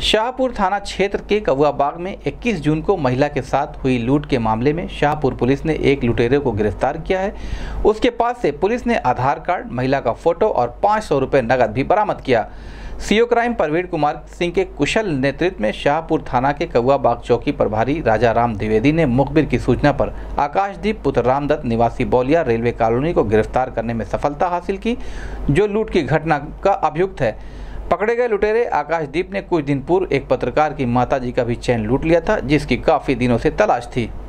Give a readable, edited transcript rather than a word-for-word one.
शाहपुर थाना क्षेत्र के कौआ बाग में 21 जून को महिला के साथ हुई लूट के मामले में शाहपुर पुलिस ने एक लुटेरे को गिरफ्तार किया है। उसके पास से पुलिस ने आधार कार्ड, महिला का फोटो और 500 रुपये नकद भी बरामद किया। सीओ क्राइम प्रवीण कुमार सिंह के कुशल नेतृत्व में शाहपुर थाना के कौआ बाग चौकी प्रभारी राजा राम द्विवेदी ने मुखबिर की सूचना पर आकाशदीप पुत्र रामदत्त निवासी बौलिया रेलवे कॉलोनी को गिरफ्तार करने में सफलता हासिल की, जो लूट की घटना का अभियुक्त है। पकड़े गए लुटेरे आकाशदीप ने कुछ दिन पूर्व एक पत्रकार की माताजी का भी चैन लूट लिया था, जिसकी काफी दिनों से तलाश थी।